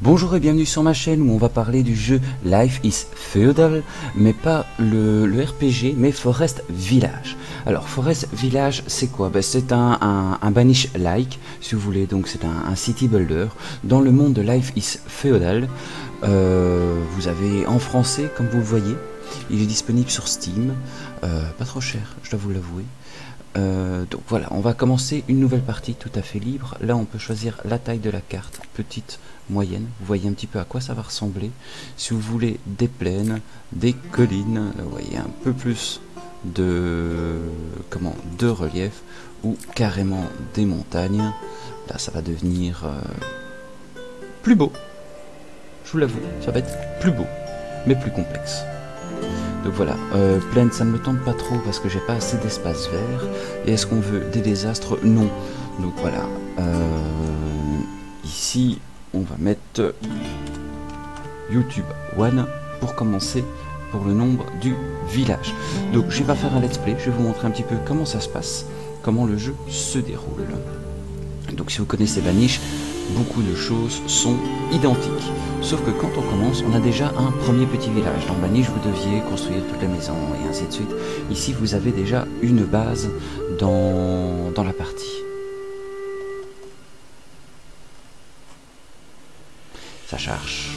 Bonjour et bienvenue sur ma chaîne où on va parler du jeu Life is Feudal, mais pas le RPG, mais Forest Village. Alors Forest Village c'est quoi? C'est un Banish-like, si vous voulez, donc c'est un city builder dans le monde de Life is Feudal. Vous avez en français, comme vous le voyez, il est disponible sur Steam, pas trop cher, je dois vous l'avouer. Donc voilà, on va commencer une nouvelle partie tout à fait libre. Là on peut choisir la taille de la carte, petite, moyenne, vous voyez un petit peu à quoi ça va ressembler. Si vous voulez des plaines, des collines, vous voyez un peu plus de relief, ou carrément des montagnes, là ça va devenir plus beau, je vous l'avoue, ça va être plus beau mais plus complexe. Donc voilà, plaine ça ne me tente pas trop parce que j'ai pas assez d'espace vert. Et est-ce qu'on veut des désastres? Non. Donc voilà, ici on va mettre YouTube One pour commencer pour le nombre du village. Donc je vais pas faire un let's play, je vais vous montrer un petit peu comment ça se passe, comment le jeu se déroule. Donc si vous connaissez Banish, beaucoup de choses sont identiques. Sauf que quand on commence, on a déjà un premier petit village. Dans Banish, vous deviez construire toute la maison et ainsi de suite. Ici, vous avez déjà une base dans la partie. Ça charge.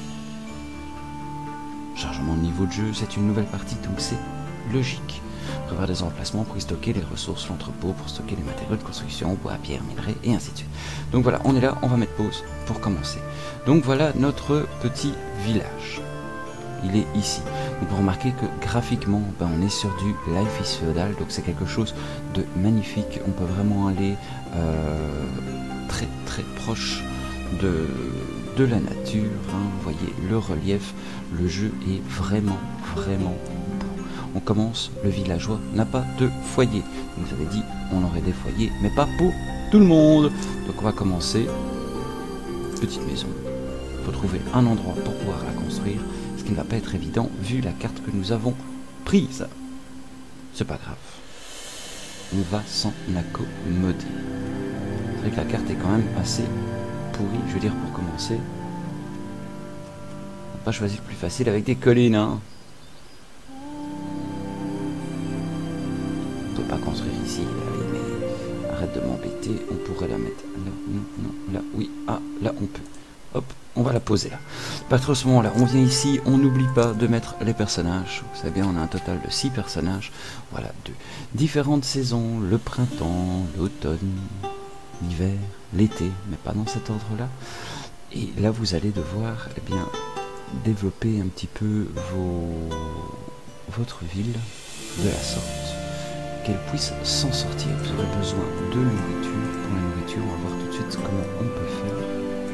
Chargement de niveau de jeu, c'est une nouvelle partie, donc c'est logique. Prévoir des emplacements pour y stocker les ressources, l'entrepôt pour stocker les matériaux de construction, bois, pierre, minerais et ainsi de suite. Donc voilà, on est là, on va mettre pause pour commencer. Donc voilà notre petit village. Il est ici. Donc vous remarquez que graphiquement, on est sur du Life is Feudal, donc c'est quelque chose de magnifique. On peut vraiment aller très très proche de la nature. Vous voyez le relief, le jeu est vraiment beau. On commence, le villageois n'a pas de foyer. Vous avez dit, on aurait des foyers, mais pas pour tout le monde. Donc on va commencer. Petite maison. Il faut trouver un endroit pour pouvoir la construire, ce qui ne va pas être évident vu la carte que nous avons prise. C'est pas grave. On va s'en accommoder. C'est vrai que la carte est quand même assez pourrie, je veux dire, pour commencer. On n'a pas choisi le plus facile avec des collines, hein. Pas construire ici, allez, mais arrête de m'embêter, on pourrait la mettre là, non, là, oui, là on peut, hop, on va la poser là. À partir de ce moment là, on vient ici, on n'oublie pas de mettre les personnages, vous savez bien, on a un total de 6 personnages, voilà, de différentes saisons, le printemps, l'automne, l'hiver, l'été, mais pas dans cet ordre là, et là vous allez devoir, développer un petit peu votre ville de la sorte qu'elle puisse s'en sortir. Vous aurez besoin de nourriture. Pour la nourriture, on va voir tout de suite comment on peut faire.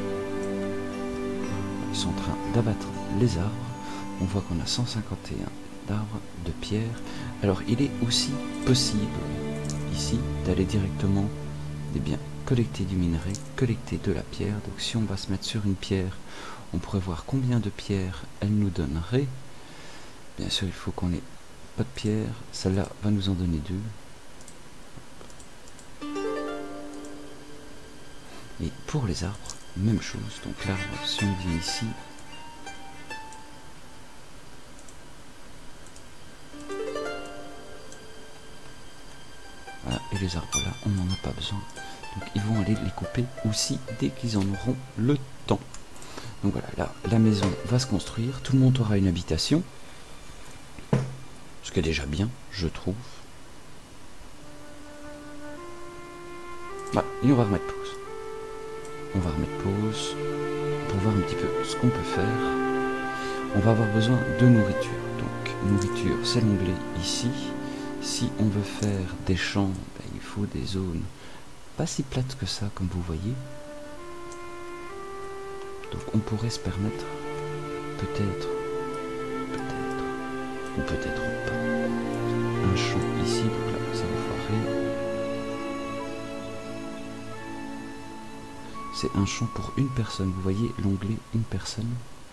Ils sont en train d'abattre les arbres. On voit qu'on a 151 d'arbres de pierre. Alors il est aussi possible ici d'aller directement collecter du minerai, collecter de la pierre. Donc si on va se mettre sur une pierre, on pourrait voir combien de pierres elle nous donnerait. Bien sûr, il faut qu'on ait pas de pierre, celle-là va nous en donner 2. Et pour les arbres, même chose. Donc l'arbre, si on vient ici, voilà, et les arbres là, on n'en a pas besoin. Donc ils vont aller les couper aussi dès qu'ils en auront le temps. Donc voilà, là, la maison va se construire, tout le monde aura une habitation. Ce qui est déjà bien, je trouve. Voilà, et on va remettre pause. On va remettre pause pour voir un petit peu ce qu'on peut faire. On va avoir besoin de nourriture. Donc, nourriture, c'est l'onglet ici. Si on veut faire des champs, il faut des zones pas si plates que ça, comme vous voyez. Donc, on pourrait se permettre, peut-être, ou peut-être pas, un champ ici, donc là ça va foirer. C'est un champ pour une personne, vous voyez l'onglet une personne.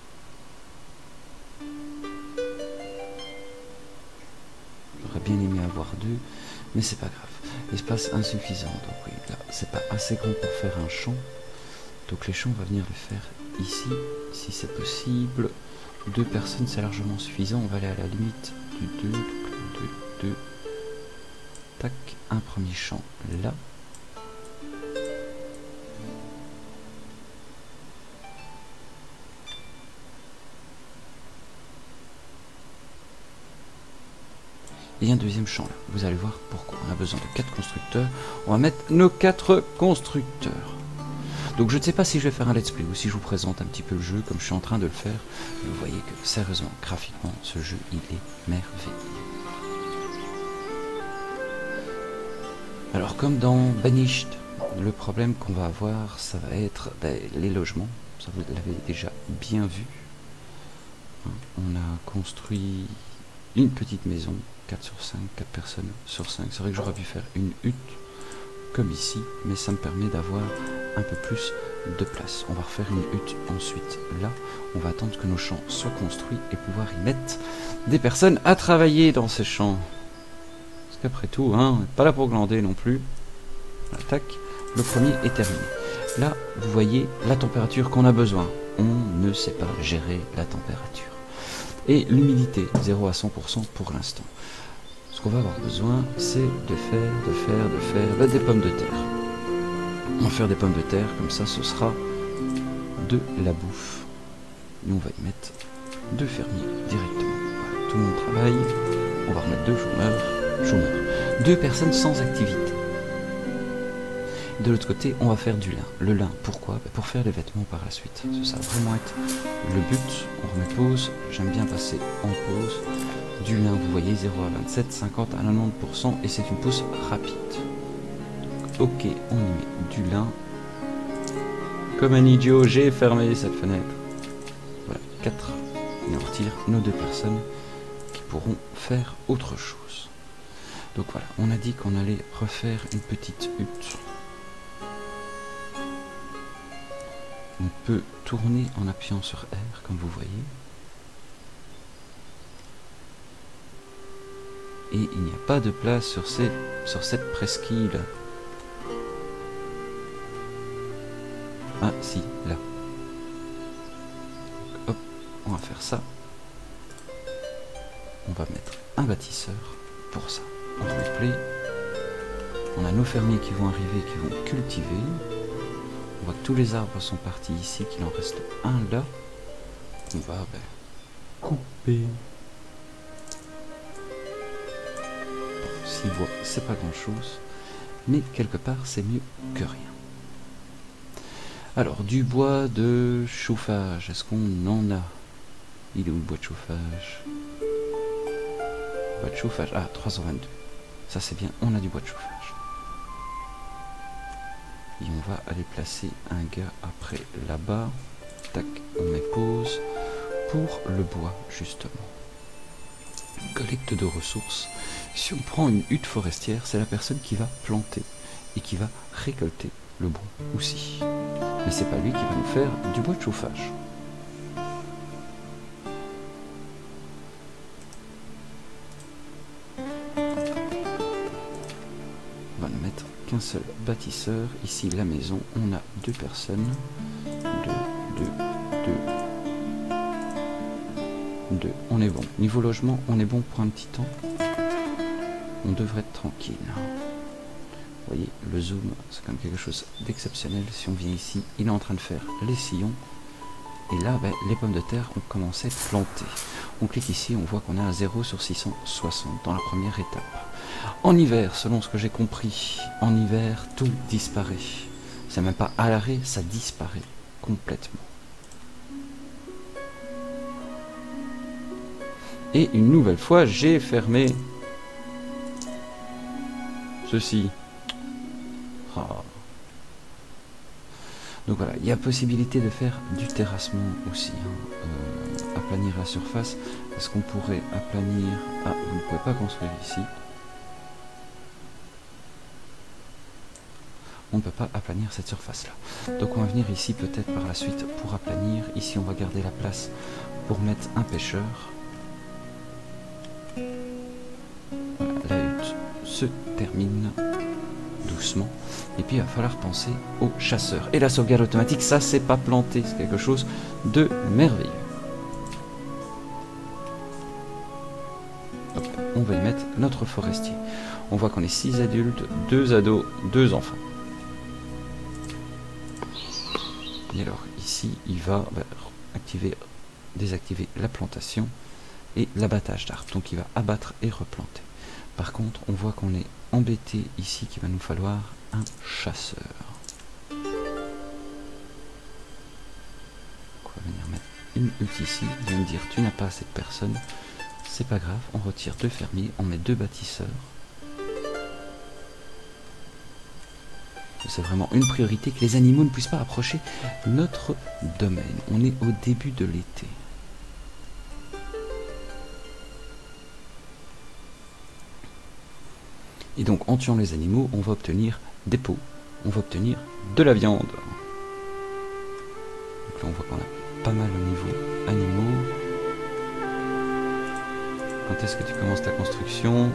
J'aurais bien aimé avoir 2, mais c'est pas grave. Espace insuffisant, donc oui, là c'est pas assez grand pour faire un champ. Donc les champs on va venir le faire ici, si c'est possible. 2 personnes, c'est largement suffisant. On va aller à la limite du 2. Donc le 2. Tac, un premier champ là. Et un deuxième champ là. Vous allez voir pourquoi. On a besoin de 4 constructeurs. On va mettre nos 4 constructeurs. Donc je ne sais pas si je vais faire un let's play ou si je vous présente un petit peu le jeu comme je suis en train de le faire. Vous voyez que sérieusement, graphiquement, ce jeu il est merveilleux. Alors comme dans Banished, le problème qu'on va avoir, ça va être les logements. Ça vous l'avez déjà bien vu. On a construit une petite maison, 4 sur 5, 4 personnes sur 5. C'est vrai que j'aurais pu faire une hutte comme ici, mais ça me permet d'avoir un peu plus de place. On va refaire une hutte ensuite là. On va attendre que nos champs soient construits et pouvoir y mettre des personnes à travailler dans ces champs. Parce qu'après tout, hein, on n'est pas là pour glander non plus. Voilà, tac, le premier est terminé. Là, vous voyez la température qu'on a besoin. On ne sait pas gérer la température. Et l'humidité, 0 à 100% pour l'instant. Ce qu'on va avoir besoin, c'est de faire des pommes de terre. On va faire des pommes de terre, comme ça ce sera de la bouffe. Et on va y mettre 2 fermiers directement. Voilà, tout le monde travaille. On va remettre 2 chômeurs. 2 personnes sans activité. De l'autre côté, on va faire du lin. Le lin, pourquoi? Pour faire les vêtements par la suite. Ça va vraiment être le but. On remet pause. J'aime bien passer en pause. Du lin, vous voyez, 0 à 27, 50 à 90%. Et c'est une pause rapide. Donc, ok, on y met du lin. Comme un idiot, j'ai fermé cette fenêtre. Voilà, 4. Et on retire nos 2 personnes qui pourront faire autre chose. Donc voilà, on a dit qu'on allait refaire une petite hutte. On peut tourner en appuyant sur R, comme vous voyez. Et il n'y a pas de place sur cette presqu'île. Ah, si, là. Hop, on va faire ça. On va mettre un bâtisseur pour ça. On remet play. On a nos fermiers qui vont arriver, qui vont cultiver. On voit que tous les arbres sont partis ici, qu'il en reste un là. On va couper. 6 bois, c'est pas grand chose, mais quelque part c'est mieux que rien. Alors, du bois de chauffage, est-ce qu'on en a? Il est où le bois de chauffage? Bois de chauffage, ah, 322. Ça c'est bien, on a du bois de chauffage. Et on va aller placer un gars après là-bas. Tac, on met pause pour le bois, justement. Collecte de ressources. Si on prend une hutte forestière, c'est la personne qui va planter et qui va récolter le bois aussi. Mais c'est pas lui qui va nous faire du bois de chauffage. On va ne mettre qu'un seul bâtisseur. Ici, la maison, on a 2 personnes. 2. On est bon. Niveau logement, on est bon pour un petit temps. On devrait être tranquille. Vous voyez, le zoom, c'est quand même quelque chose d'exceptionnel. Si on vient ici, il est en train de faire les sillons. Et là, les pommes de terre ont commencé à être plantées. On clique ici, on voit qu'on a un 0 sur 660 dans la première étape. En hiver, selon ce que j'ai compris, en hiver, tout disparaît. C'est même pas à l'arrêt, ça disparaît complètement. Et une nouvelle fois, j'ai fermé ceci. Oh. Donc voilà, il y a possibilité de faire du terrassement aussi, aplanir la surface. Est-ce qu'on pourrait aplanir? Ah, vous ne pouvez pas construire ici. On ne peut pas aplanir cette surface-là. Donc on va venir ici peut-être par la suite pour aplanir. Ici on va garder la place pour mettre un pêcheur. Voilà, la hutte se termine. Donc doucement. Et puis il va falloir penser aux chasseurs. Et la sauvegarde automatique, ça c'est pas planté, c'est quelque chose de merveilleux. Hop, on va y mettre notre forestier. On voit qu'on est 6 adultes, 2 ados, 2 enfants. Et alors ici, il va désactiver la plantation et l'abattage d'arbres. Donc il va abattre et replanter. Par contre, on voit qu'on est embêté ici, qu'il va nous falloir un chasseur. On va venir mettre une hutte ici. Il va me dire, tu n'as pas assez de personnes. C'est pas grave, on retire 2 fermiers, on met 2 bâtisseurs. C'est vraiment une priorité que les animaux ne puissent pas approcher notre domaine. On est au début de l'été. Et donc en tuant les animaux, on va obtenir des peaux, on va obtenir de la viande. Donc là on voit qu'on a pas mal au niveau animaux. Quand est-ce que tu commences ta construction?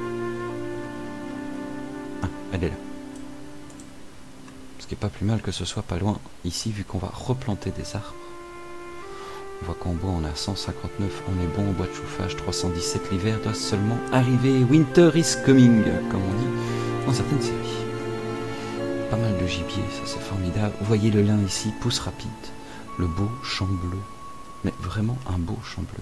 Ah, elle est là. Ce qui est pas plus mal que ce soit pas loin ici, vu qu'on va replanter des arbres. On voit qu'en bois on a 159, on est bon en bois de chauffage, 317, l'hiver doit seulement arriver. Winter is coming, comme on dit dans certaines séries. Pas mal de gibier, ça c'est formidable. Vous voyez le lin ici, pousse rapide. Le beau champ bleu. Mais vraiment un beau champ bleu.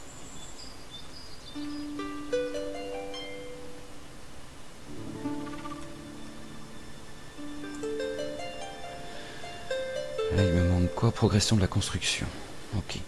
Là il me manque quoi? Progression de la construction. Ok.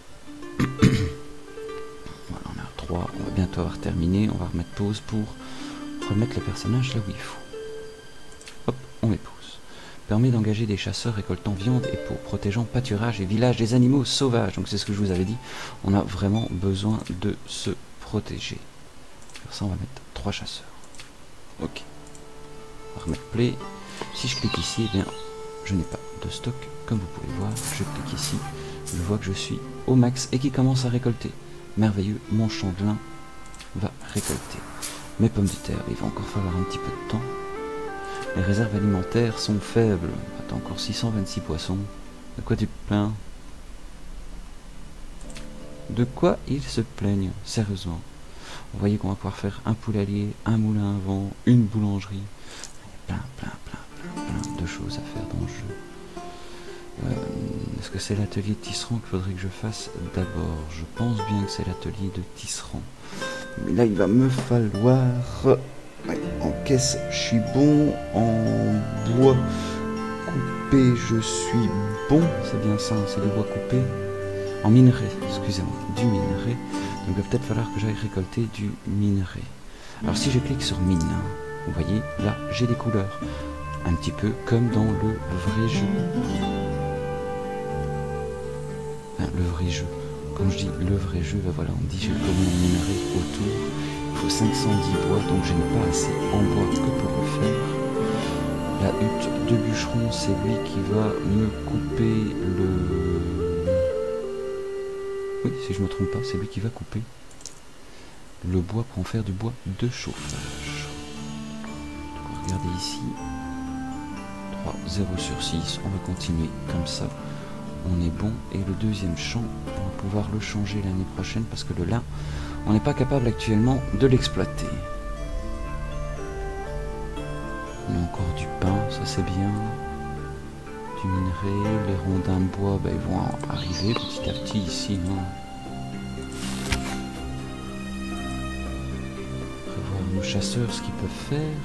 Voilà, on a 3, on va bientôt avoir terminé. On va remettre pause pour remettre les personnages là où il faut. Hop, on met pause. Permet d'engager des chasseurs récoltant viande et peau, protégeant pâturage et village des animaux sauvages. Donc c'est ce que je vous avais dit. On a vraiment besoin de se protéger. Pour ça, on va mettre 3 chasseurs. Ok. On va remettre play. Si je clique ici, eh bien, je n'ai pas de stock. Comme vous pouvez voir, je clique ici. Je vois que je suis au max et qui commence à récolter. Merveilleux, mon champ de lin va récolter. Mes pommes de terre, il va encore falloir un petit peu de temps. Les réserves alimentaires sont faibles. Attends, encore 626 poissons. De quoi tu te plains? De quoi ils se plaignent, sérieusement? Vous voyez qu'on va pouvoir faire un poulailler, un moulin à vent, une boulangerie. Il y a plein de choses à faire dans le jeu. Est-ce que c'est l'atelier de tisserand qu'il faudrait que je fasse d'abord? Je pense bien que c'est l'atelier de tisserand. Mais là, il va me falloir... Ouais, en caisse, je suis bon. En bois coupé, je suis bon. C'est bien ça, c'est du bois coupé. En minerai, excusez-moi, du minerai. Donc il va peut-être falloir que j'aille récolter du minerai. Alors si je clique sur mine, vous voyez, là, j'ai des couleurs. Un petit peu comme dans le vrai jeu. Le vrai jeu. Quand je dis le vrai jeu, ben voilà, on dit j'ai comme un minerai autour. Il faut 510 bois, donc je n'ai pas assez en bois que pour le faire. La hutte de bûcheron, c'est lui qui va me couper le... Oui, si je ne me trompe pas, c'est lui qui va couper le bois pour en faire du bois de chauffage. Donc regardez ici. 3, 0 sur 6, on va continuer comme ça. On est bon, et le deuxième champ, on va pouvoir le changer l'année prochaine parce que le lin, on n'est pas capable actuellement de l'exploiter. On a encore du pain, ça c'est bien. Du minerai, les rondins de bois, ben, ils vont arriver petit à petit ici. Hein. On va voir nos chasseurs ce qu'ils peuvent faire.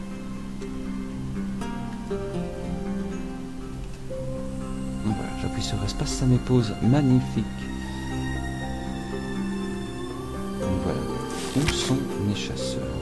J'appuie sur espace, ça me pose magnifique. Donc voilà, où sont mes chasseurs?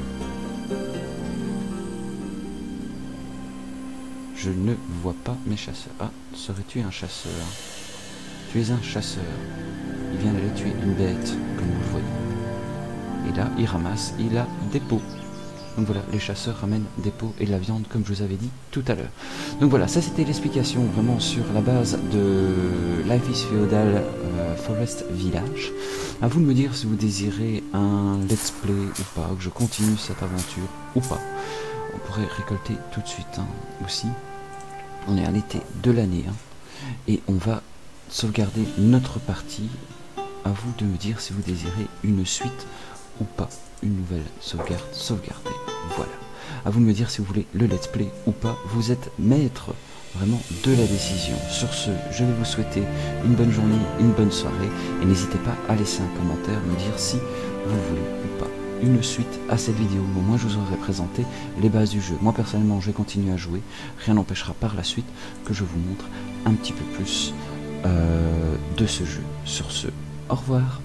Je ne vois pas mes chasseurs. Ah, serais-tu un chasseur? Tu es un chasseur. Il vient d'aller tuer une bête, comme vous le voyez. Et là, il ramasse, il a des peaux. Donc voilà, les chasseurs ramènent des peaux et de la viande, comme je vous avais dit tout à l'heure. Donc voilà, ça c'était l'explication vraiment sur la base de Life is Feudal Forest Village. À vous de me dire si vous désirez un let's play ou pas, que je continue cette aventure ou pas. pourrez récolter tout de suite hein, aussi. On est à l'été de l'année hein, et on va sauvegarder notre partie. À vous de me dire si vous désirez une suite ou pas, une nouvelle sauvegarde, sauvegarder. Voilà. À vous de me dire si vous voulez le let's play ou pas. Vous êtes maître vraiment de la décision. Sur ce, je vais vous souhaiter une bonne journée, une bonne soirée et n'hésitez pas à laisser un commentaire, me dire si vous voulez ou pas une suite à cette vidéo. Au moins je vous aurai présenté les bases du jeu. Moi personnellement je vais continuer à jouer, rien n'empêchera par la suite que je vous montre un petit peu plus de ce jeu. Sur ce, au revoir.